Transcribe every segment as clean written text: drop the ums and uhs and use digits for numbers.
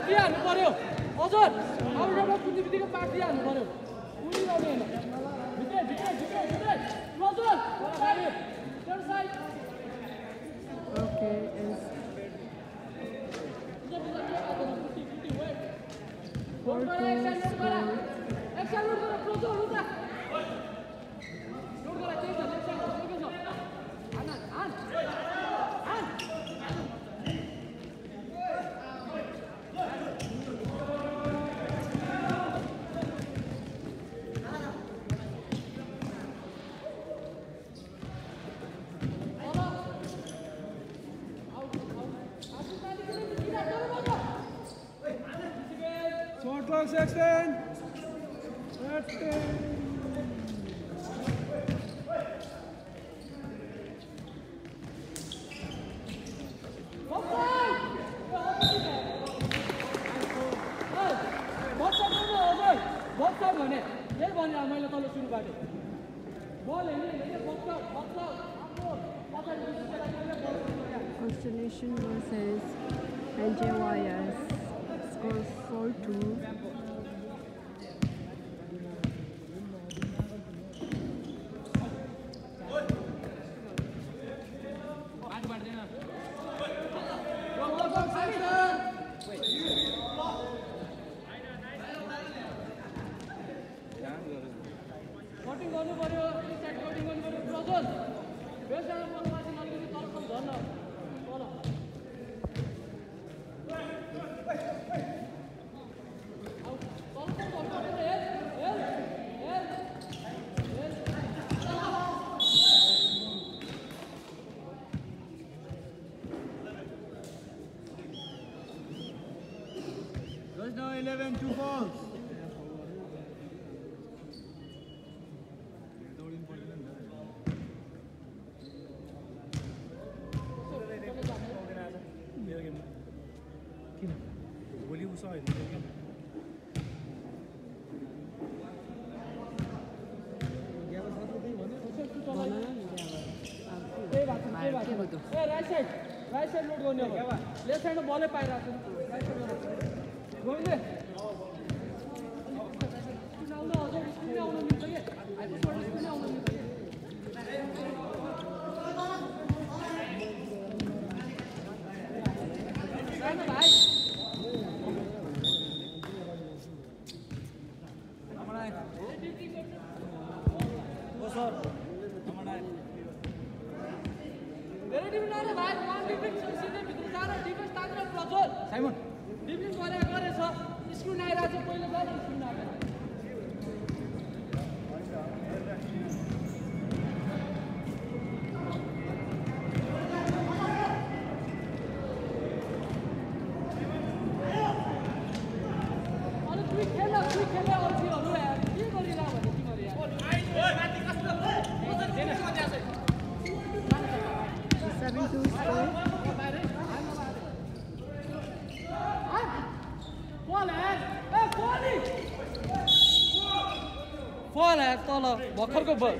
दिइहाल्नु पर्यो हजुर आउटमा कुद्ने बित्तिकै पास दिइहाल्नु पर्यो उडिरहने होइन भित्रै भित्रै भित्रै भित्रै हजुर Okay, is 16. Constellation versus NJYS. Score 4-2. There's now 11, 2 balls. Right side load going over. Left side ball है पायरा से. Right side going there. Now no, also screen down नहीं चाहिए. I just want screen down नहीं चाहिए. Right भाई. हमारा है. वो सर. हमारा है. Very different are भाइ one different सीधे भित्र जान डिफेन्स तानेर प्रज्वल साइमन डिफेन्स गरेछ स्क्रिन आइराछ पहिलो गरे स्क्रिन आयो अनि क्विक खेल अल्छीहरु यार के गरिरा भने तिमीहरु यार ओइ माथि कस्तो मजर देन त्यहाँ चाहिँ 7-2 score. Fall है तल भर्खरको बल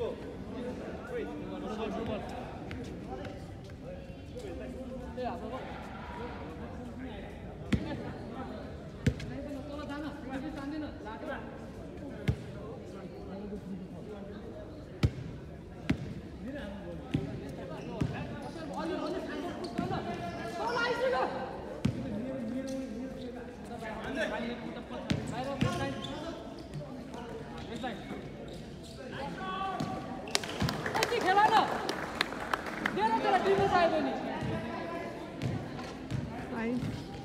खेला न देन तेरा डिफेन्स आयो नि Fine.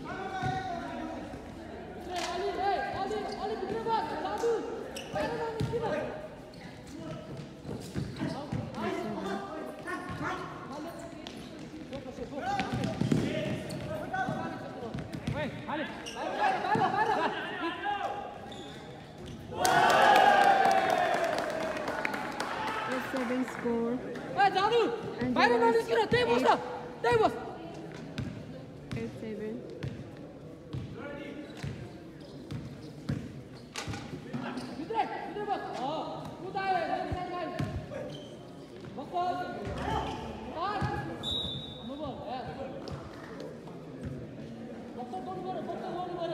अलि भित्र बस बाबु बाहिर निस्किन ओइ हाले बाहिर 7 score. ए जादु बाहिर ननिस्किन त्यही बस 8-7. भित्र बस उदाए साइड बकवास और नो बल बक्का गर्नु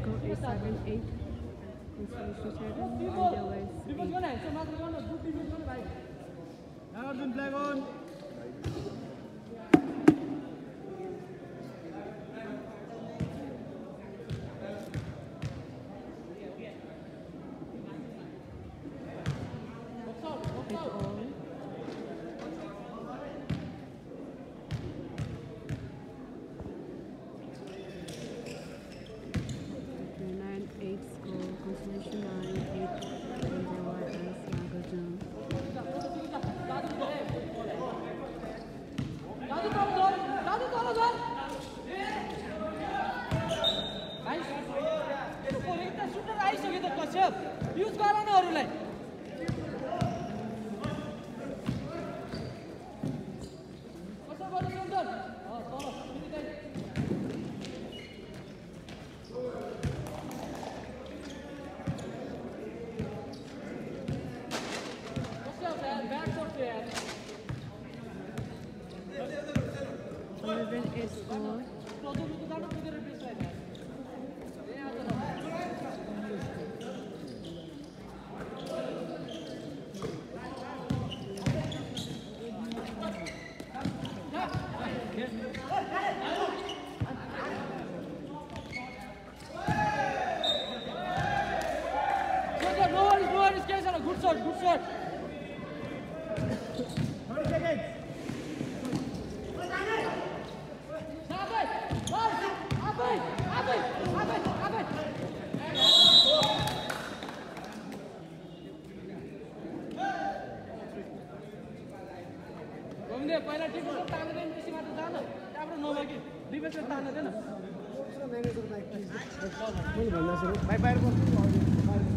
Score is 7-8. Because one hand, so not one of two people going to buy. Arjun, flag on. Use गर न अरुलाई कसो गर्नु सुन्दर तल कसो यार ब्याक शॉट यार 11-8 score. प्रोजेक्ट त जानु पुगेर पिछलाई Good shot, good shot. 30 seconds. पहिला टिपेर तान्दैन त्यसै मात्र जान त्यहाँबाट नभएकी डिफेन्समा तान्दैन मैले भन्दा सुरु भाइ बाहिरको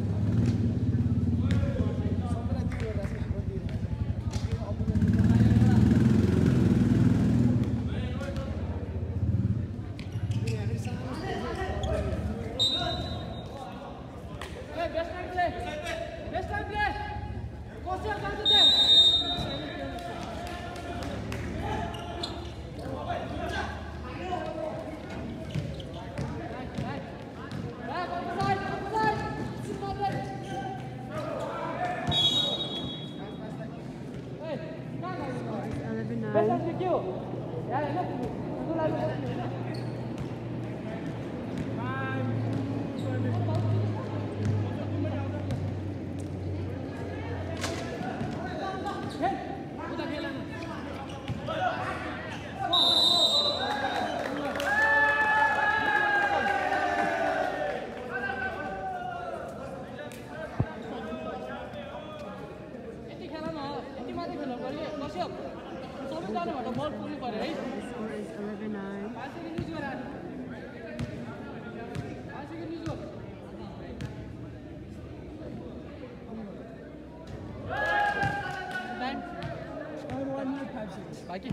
बाकी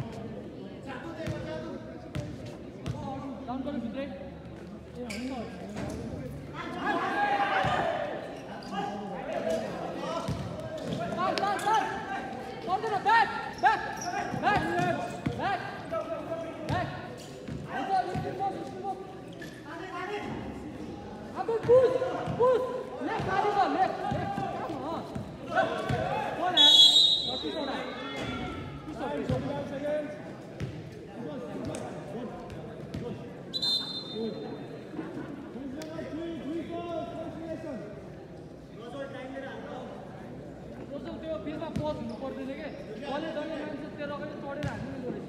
डाउन करो भित्रै फिल्डमा पज हुनु पर्दैन के कसले डल्ले मान्छे त्यो रगले चढेर हान्नु जोडेछ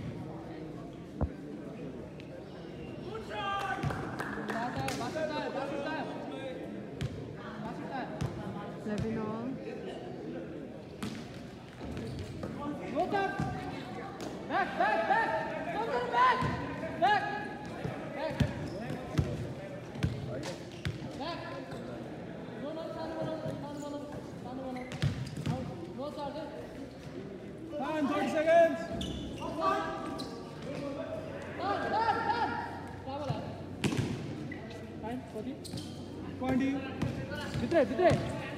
Time, 30 seconds. Time, 40. 20. भित्रै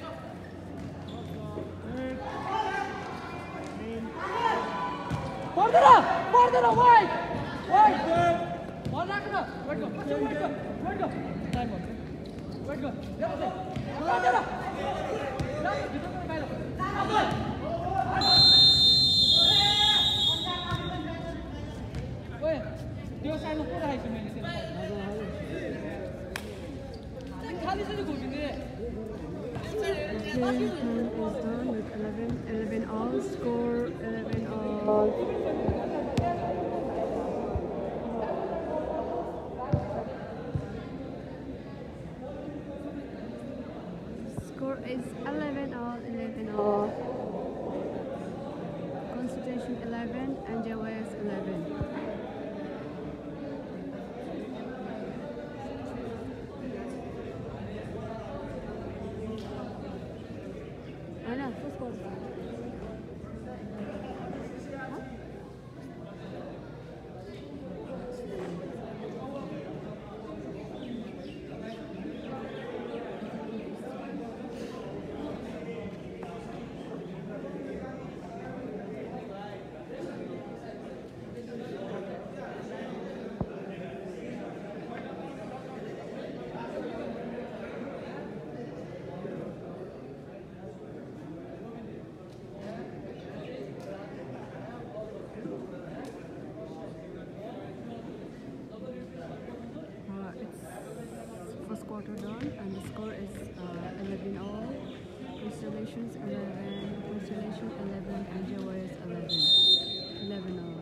पर्दैन वाइड बल राख्नु वेट गो टाइम भयो 이거 내려보세요. 내려. 나도 뒤쪽으로 가야 돼. 왜? 네가 사이드 보라 했으면 이제. खाली से कोई नहीं है Okay, time is done with 11 all. Score 11 all. Score is 11 all. Constitution 11 and JYS 11. Anna, who's scored? First quarter done and the score is 11 all. Installations 11, Constellation 11, and JYS 11. 11 all.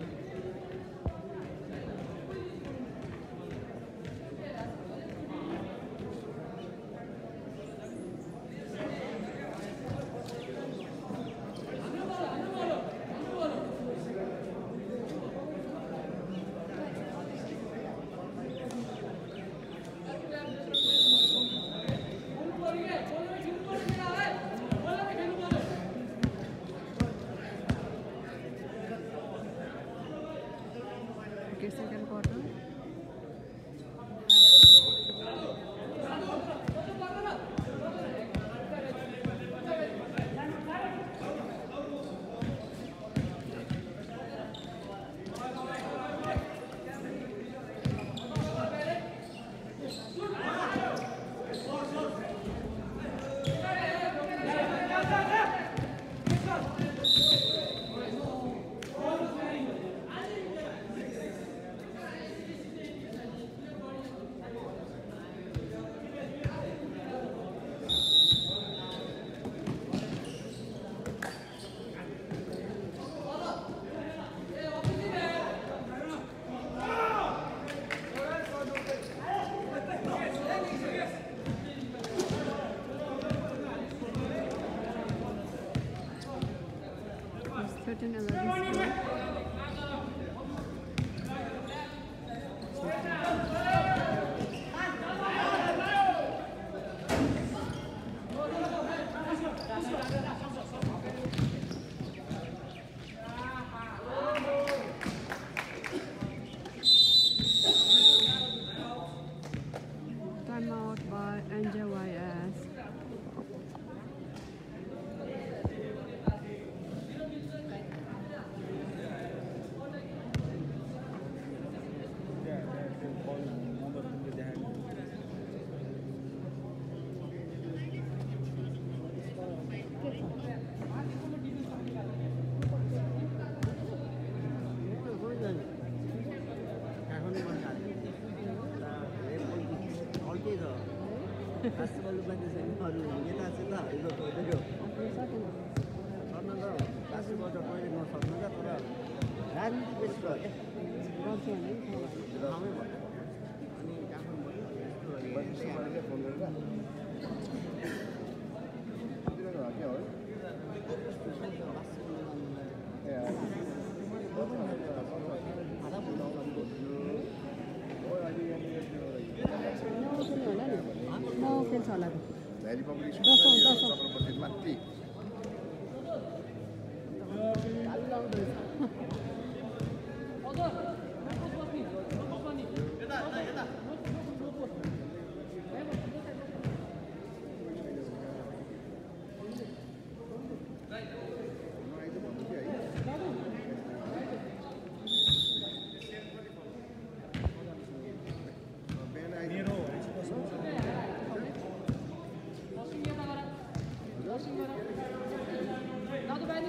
Okay, second quarter. It's 13-11 score. Timeout by NJYS. No, cancel होला Daily publication दसौँ mati.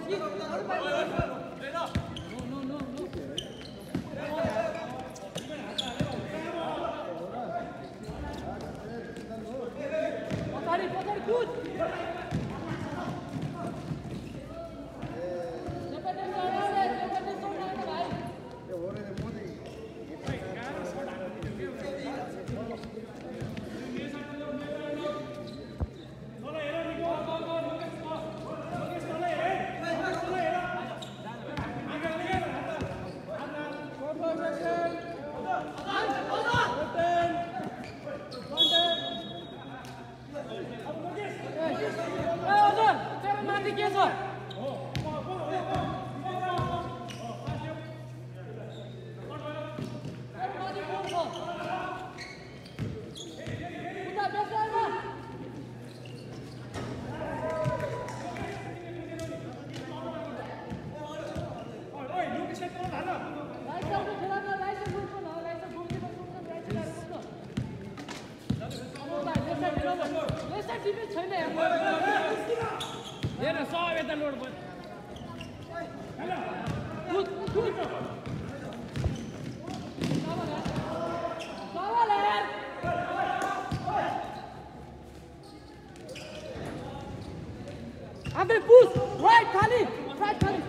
Ambil push, right kali, right kali.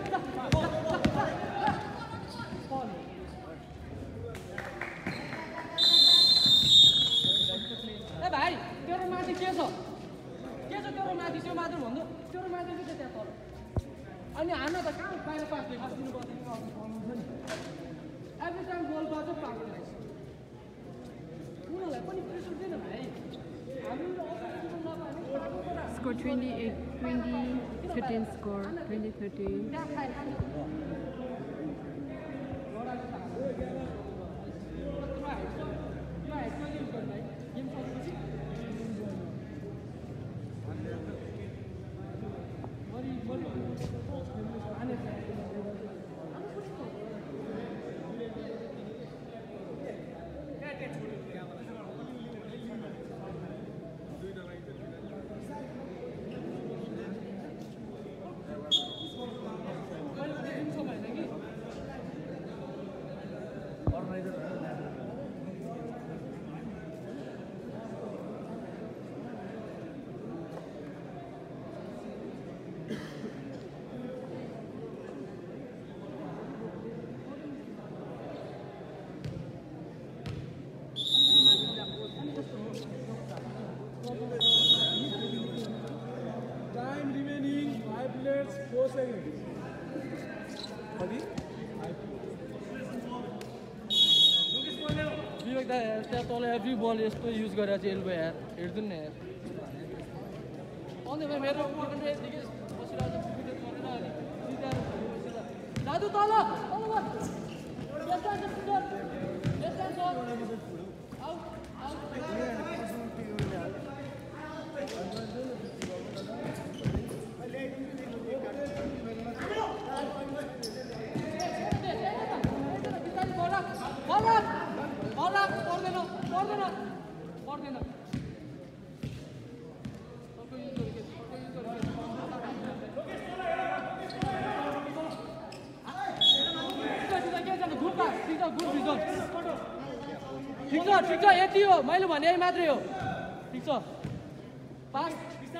Eh भाइ, तेरो माथि के छ? के छ तेरो माथि त्यो मात्र भन्नु? तेरो माथि के छ त्यहाँ तल? अनि हान्न त कहाँ बाहिर पास दिनु पर्छ नि? एभ्री टाइम गोल गर्छ पास दिन्छ। उनीहरूलाई पनि प्रेसर दिएन भाइ। Score 2013 score 2013. Time remaining 5 minutes 4 seconds. विवेक दा त्यहाँ तल एभ्री बल यस्तो युज गरेर चाहिँ एल्बो यार हेर्दैन नि यार अन्त मेरो यतिकै बसिरहेको दाजु तल पर्दैन ठिक छ यति हो मैले भने यही मात्रै हो ठिक छ पास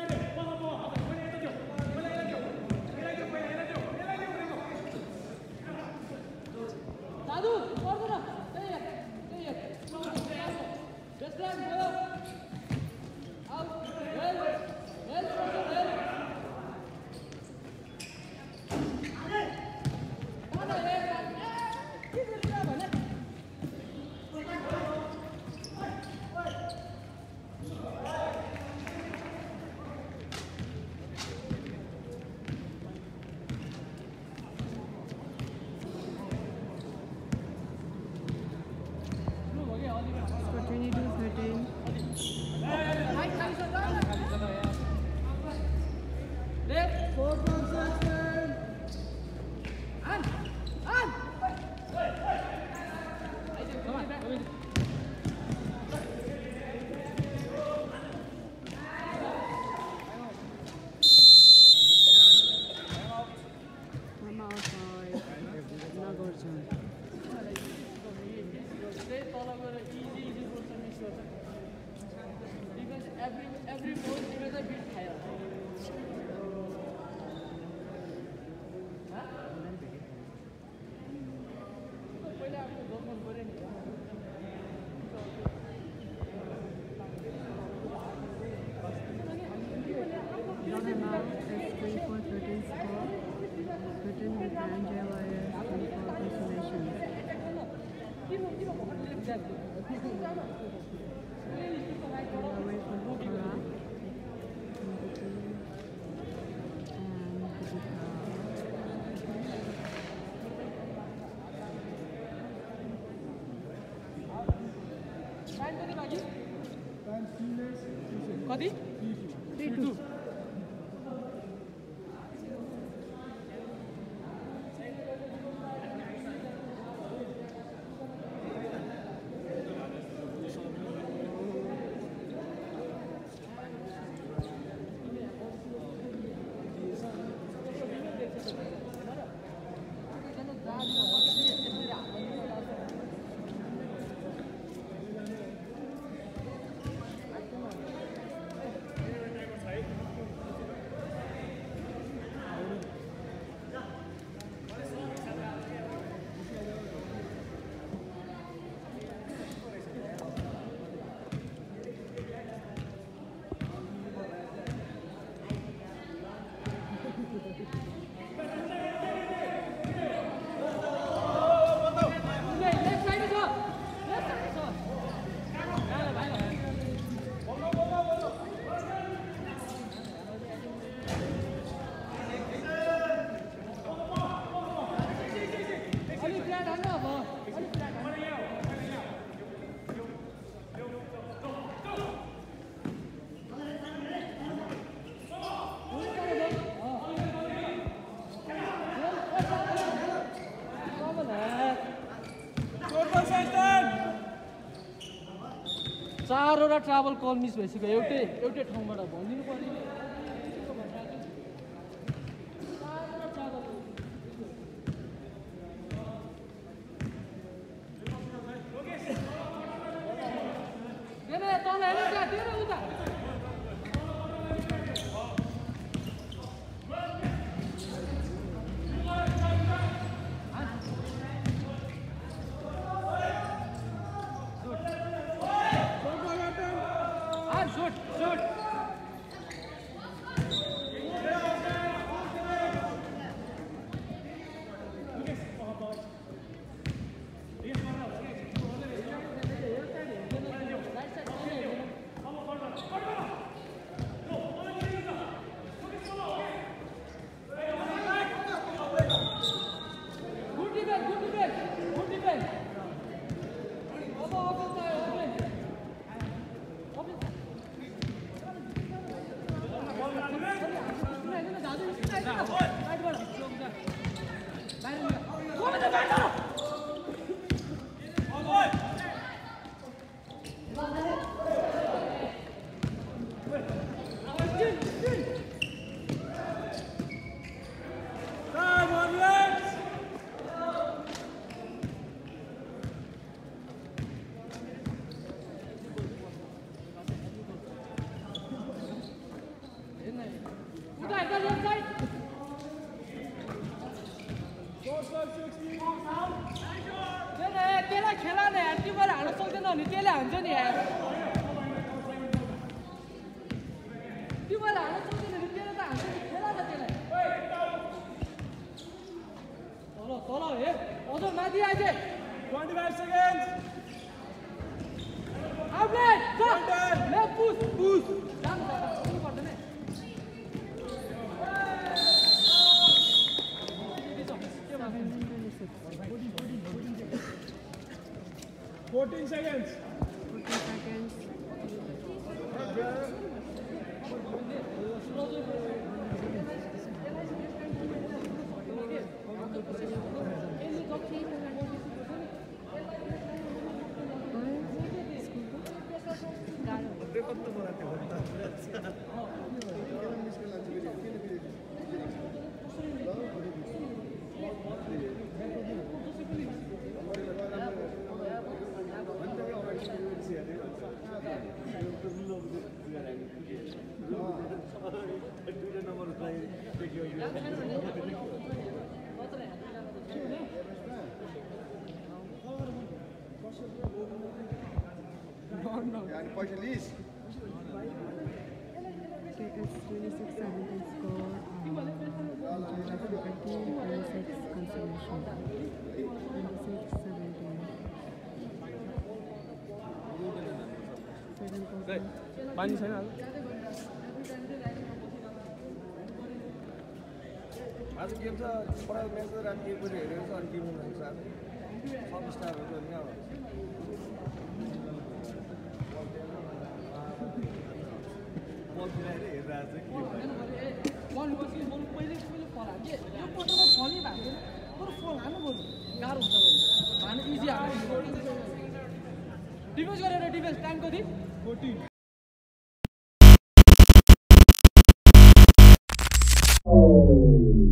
दादु पर्दैन Score 2213. every move is a bit higher. पहिला आफ्नो जोड्नु पर्यो नि Now is 3 for 13 score, 13 with Ranjay Warriors and 4 consolations. Away from Pokhara, कति 3-2. चारवटा ट्राभल कल मिस भइसक्यो एउटै ठाउँबाट भनिदिनु पर्यो तल हेर त्यहाँ त्यो उता त्यसलाई खेला न यार त्यो भएर हाल्न सक्दैन भने त्यसले हान्छ नि यार त्यो भएर हाल्न सक्दैन भने त्यसले त हान्छ नि खेला न त्यसलाई तल तल हे अझ माथि आइज 25 seconds. आउटलेट ले पुश पुश जानु पर्दैन 14 seconds. 14 seconds. Yani पैसा लिइस् Okay, it's 26-17 score. Difficulty 26 consolation. 26-17. Second quarter. पानी छैन आज आज गेम छ पढाइ म्याच त राति 1 बजे हेरेको छ अनि गेम हुन्छ आज सब स्टारहरु अनि अब बल फिराएर हेरिरहेको छ पहिले फल हाल्छ यो पटलमा फलै भएको छैन बरु फल हाल्नु पर्यो गाह्रो हुन्छ भने हाल्नु इजी हाल्नु डिफेन्स गरेर डिफेन्स टाइम कति 14